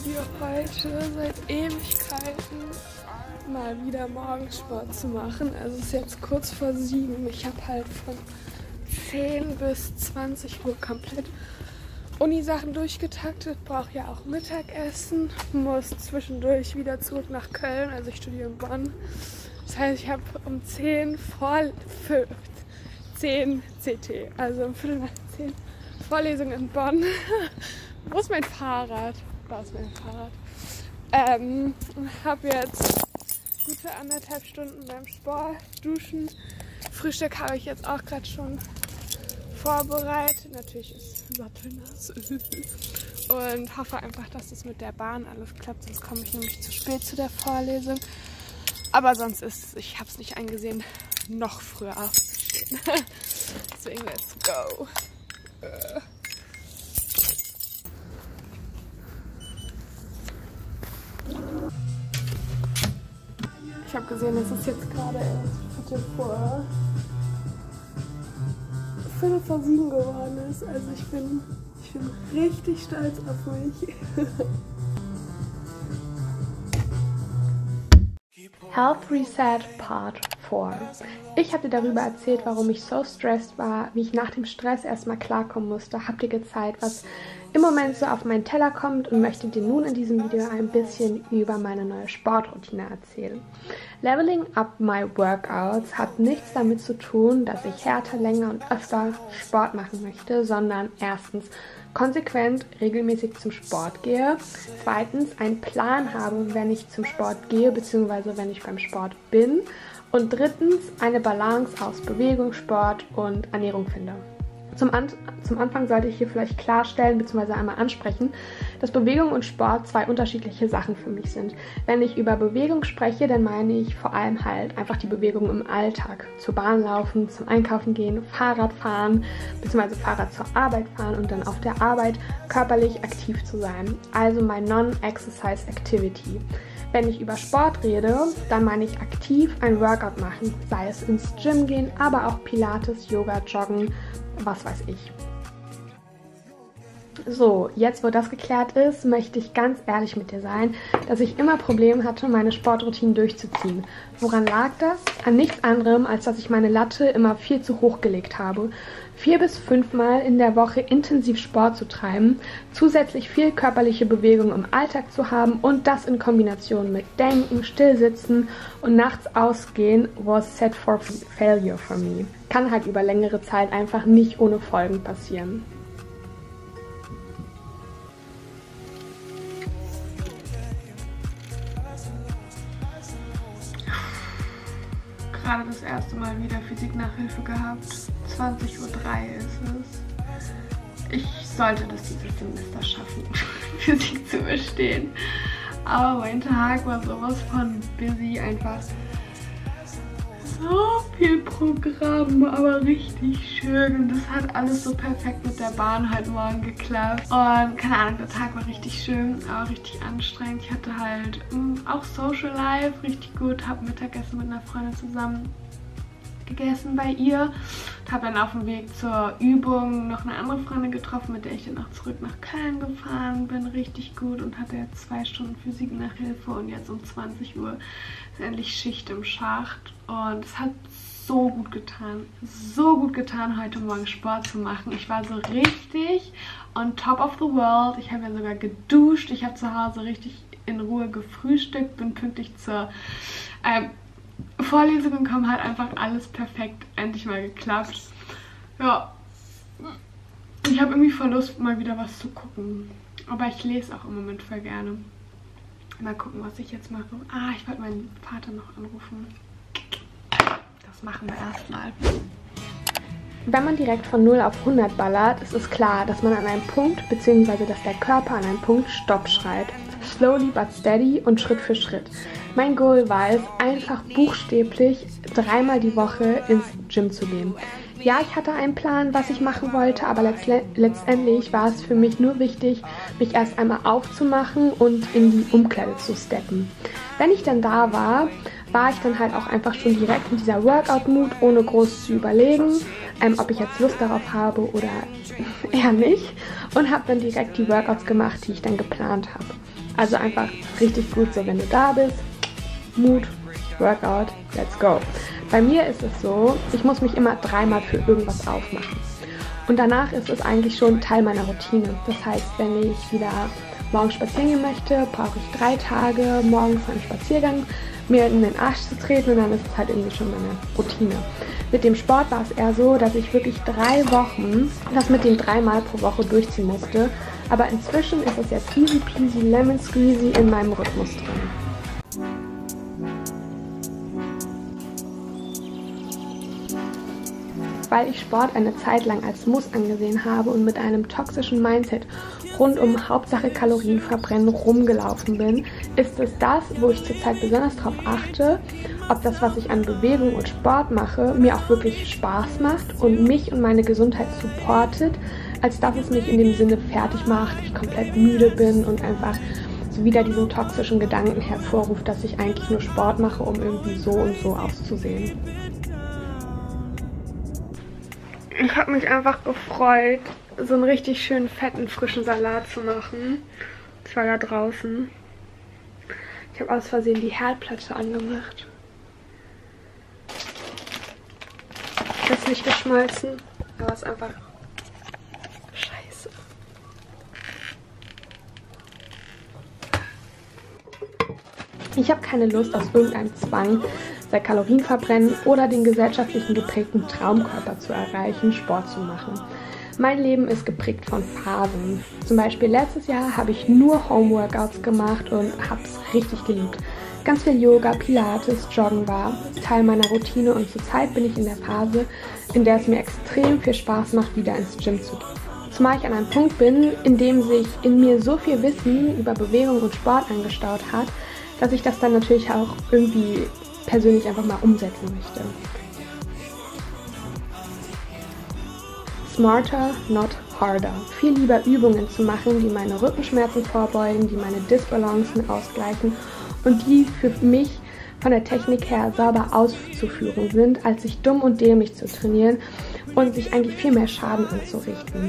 hier heute seit Ewigkeiten mal wieder Morgensport zu machen. Also es ist jetzt kurz vor 7. Ich habe halt von 10 bis 20 Uhr komplett Uni-Sachen durchgetaktet, brauche ja auch Mittagessen, muss zwischendurch wieder zurück nach Köln, also ich studiere in Bonn. Das heißt, ich habe um 10 CT, also um Viertel nach 10 Vorlesung in Bonn. Wo ist mein Fahrrad? Da ist mein Fahrrad. Habe jetzt gute 1,5 Stunden beim Sport, Duschen. Frühstück habe ich jetzt auch gerade schon vorbereitet. Natürlich ist sattelnass. Und hoffe einfach, dass es mit der Bahn alles klappt, sonst komme ich nämlich zu spät zu der Vorlesung. Aber sonst ich habe es nicht eingesehen, noch früher aufzustehen. Deswegen let's go. Ich habe gesehen, dass es jetzt gerade erst Viertel vor 7 geworden ist. Also ich bin richtig stolz auf mich. Health Reset Part 4. Ich habe dir darüber erzählt, warum ich so stressed war, wie ich nach dem Stress erstmal klarkommen musste, habe dir gezeigt, was im Moment so auf meinen Teller kommt und möchte dir nun in diesem Video ein bisschen über meine neue Sportroutine erzählen. Leveling up my workouts hat nichts damit zu tun, dass ich härter, länger und öfter Sport machen möchte, sondern erstens konsequent regelmäßig zum Sport gehe, zweitens einen Plan habe, wenn ich zum Sport gehe bzw. wenn ich beim Sport bin und drittens eine Balance aus Bewegung, Sport und Ernährung finde. Zum Anfang sollte ich hier vielleicht klarstellen bzw. einmal ansprechen, dass Bewegung und Sport zwei unterschiedliche Sachen für mich sind. Wenn ich über Bewegung spreche, dann meine ich vor allem halt einfach die Bewegung im Alltag. Zur Bahn laufen, zum Einkaufen gehen, Fahrrad fahren bzw. Fahrrad zur Arbeit fahren und dann auf der Arbeit körperlich aktiv zu sein. Also mein Non-Exercise Activity. Wenn ich über Sport rede, dann meine ich aktiv ein Workout machen, sei es ins Gym gehen, aber auch Pilates, Yoga, Joggen, was weiß ich. So, jetzt wo das geklärt ist, möchte ich ganz ehrlich mit dir sein, dass ich immer Probleme hatte, meine Sportroutinen durchzuziehen. Woran lag das? An nichts anderem, als dass ich meine Latte immer viel zu hoch gelegt habe. 4 bis 5 Mal in der Woche intensiv Sport zu treiben, zusätzlich viel körperliche Bewegung im Alltag zu haben und das in Kombination mit Denken, Stillsitzen und nachts ausgehen was set for failure for me. Kann halt über längere Zeit einfach nicht ohne Folgen passieren. Gerade das erste Mal wieder Physik-Nachhilfe gehabt. 20:03 Uhr ist es. Ich sollte das dieses Semester schaffen, Physik zu bestehen. Aber mein Tag war sowas von busy, einfach so viel Programm, aber richtig schön. Und das hat alles so perfekt mit der Bahn heute Morgen geklappt. Und keine Ahnung, der Tag war richtig schön, aber richtig anstrengend. Ich hatte halt auch Social Life, richtig gut. Habe Mittagessen mit einer Freundin zusammen gegessen bei ihr. Habe dann auf dem Weg zur Übung noch eine andere Freundin getroffen, mit der ich dann auch zurück nach Köln gefahren bin. Richtig gut und hatte jetzt 2 Stunden Physik-Nachhilfe und jetzt um 20 Uhr ist endlich Schicht im Schacht. Und es hat so gut getan, heute Morgen Sport zu machen. Ich war so richtig on top of the world. Ich habe ja sogar geduscht. Ich habe zu Hause richtig in Ruhe gefrühstückt, bin pünktlich zur Vorlesung gekommen, hat einfach alles perfekt endlich mal geklappt. Ja, ich habe irgendwie voll Lust, mal wieder was zu gucken. Aber ich lese auch im Moment voll gerne. Mal gucken, was ich jetzt mache. Ich wollte meinen Vater noch anrufen. Das machen wir erstmal. Wenn man direkt von 0 auf 100 ballert, ist es klar, dass man an einem Punkt, beziehungsweise dass der Körper an einem Punkt Stopp schreit. Slowly but steady und Schritt für Schritt. Mein Goal war es, einfach buchstäblich 3-mal die Woche ins Gym zu gehen. Ja, ich hatte einen Plan, was ich machen wollte, aber letztendlich war es für mich nur wichtig, mich erst einmal aufzumachen und in die Umkleide zu steppen. Wenn ich dann da war, war ich dann halt auch einfach schon direkt in dieser Workout-Mood, ohne groß zu überlegen, ob ich jetzt Lust darauf habe oder eher nicht. Und habe dann direkt die Workouts gemacht, die ich dann geplant habe. Also einfach richtig gut so, wenn du da bist, Mut, Workout, let's go. Bei mir ist es so, ich muss mich immer 3-mal für irgendwas aufmachen. Und danach ist es eigentlich schon Teil meiner Routine. Das heißt, wenn ich wieder morgens spazieren gehen möchte, brauche ich 3 Tage morgens einen Spaziergang, mir in den Arsch zu treten und dann ist es halt irgendwie schon meine Routine. Mit dem Sport war es eher so, dass ich wirklich 3 Wochen das mit den 3-mal pro Woche durchziehen musste. Aber inzwischen ist es jetzt easy peasy lemon squeezy in meinem Rhythmus drin. Weil ich Sport eine Zeit lang als Muss angesehen habe und mit einem toxischen Mindset rund um Hauptsache Kalorien verbrennen rumgelaufen bin, ist es das, wo ich zurzeit besonders darauf achte, ob das, was ich an Bewegung und Sport mache, mir auch wirklich Spaß macht und mich und meine Gesundheit supportet, als dass es mich in dem Sinne fertig macht, ich komplett müde bin und einfach so wieder diesen toxischen Gedanken hervorruft, dass ich eigentlich nur Sport mache, um irgendwie so und so auszusehen. Ich habe mich einfach gefreut, so einen richtig schönen, fetten, frischen Salat zu machen. Ich war da draußen. Ich habe aus Versehen die Herdplatte angemacht. Das ist nicht geschmolzen, aber es ist einfach scheiße. Ich habe keine Lust, aus irgendeinem Zwang, sei Kalorien verbrennen oder den gesellschaftlichen geprägten Traumkörper zu erreichen, Sport zu machen. Mein Leben ist geprägt von Phasen. Zum Beispiel letztes Jahr habe ich nur Homeworkouts gemacht und habe es richtig geliebt. Ganz viel Yoga, Pilates, Joggen war Teil meiner Routine und zurzeit bin ich in der Phase, in der es mir extrem viel Spaß macht, wieder ins Gym zu gehen. Zumal ich an einem Punkt bin, in dem sich in mir so viel Wissen über Bewegung und Sport angestaut hat, dass ich das dann natürlich auch irgendwie persönlich einfach mal umsetzen möchte. Smarter, not harder. Viel lieber Übungen zu machen, die meine Rückenschmerzen vorbeugen, die meine Disbalancen ausgleichen und die für mich von der Technik her sauber auszuführen sind, als sich dumm und dämlich zu trainieren und sich eigentlich viel mehr Schaden anzurichten.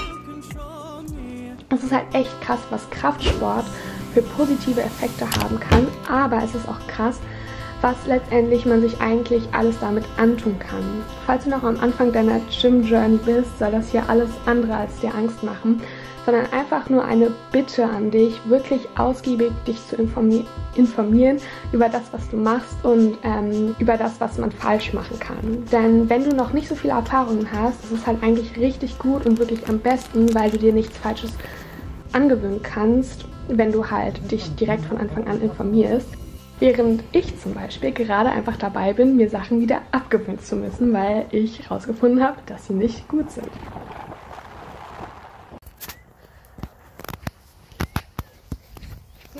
Es ist halt echt krass, was Kraftsport für positive Effekte haben kann, aber es ist auch krass, was letztendlich man sich eigentlich alles damit antun kann. Falls du noch am Anfang deiner Gym-Journey bist, soll das hier alles andere als dir Angst machen, sondern einfach nur eine Bitte an dich, wirklich ausgiebig dich zu informieren über das, was du machst und über das, was man falsch machen kann. Denn wenn du noch nicht so viele Erfahrungen hast, ist es halt eigentlich richtig gut und wirklich am besten, weil du dir nichts Falsches angewöhnen kannst, wenn du halt dich direkt von Anfang an informierst. Während ich zum Beispiel gerade einfach dabei bin, mir Sachen wieder abgewöhnen zu müssen, weil ich herausgefunden habe, dass sie nicht gut sind. Ja?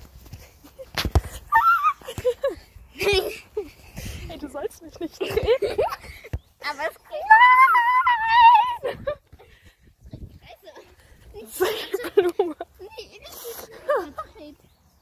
Hey, du sollst mich nicht treten. Aber es geht. Nein! Blume. Nee,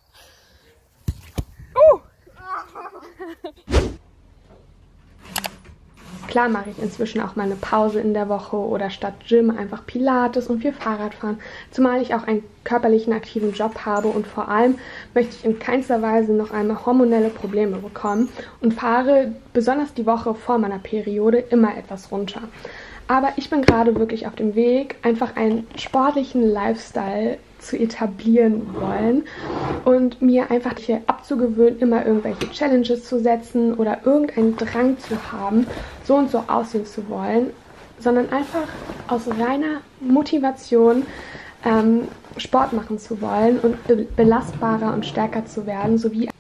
Klar mache ich inzwischen auch mal eine Pause in der Woche oder statt Gym einfach Pilates und viel Fahrradfahren, zumal ich auch einen körperlichen aktiven Job habe und vor allem möchte ich in keinster Weise noch einmal hormonelle Probleme bekommen und fahre besonders die Woche vor meiner Periode immer etwas runter. Aber ich bin gerade wirklich auf dem Weg, einfach einen sportlichen Lifestyle zu etablieren wollen und mir einfach hier abzugewöhnen, immer irgendwelche Challenges zu setzen oder irgendeinen Drang zu haben, so und so aussehen zu wollen, sondern einfach aus reiner Motivation Sport machen zu wollen und belastbarer und stärker zu werden, sowie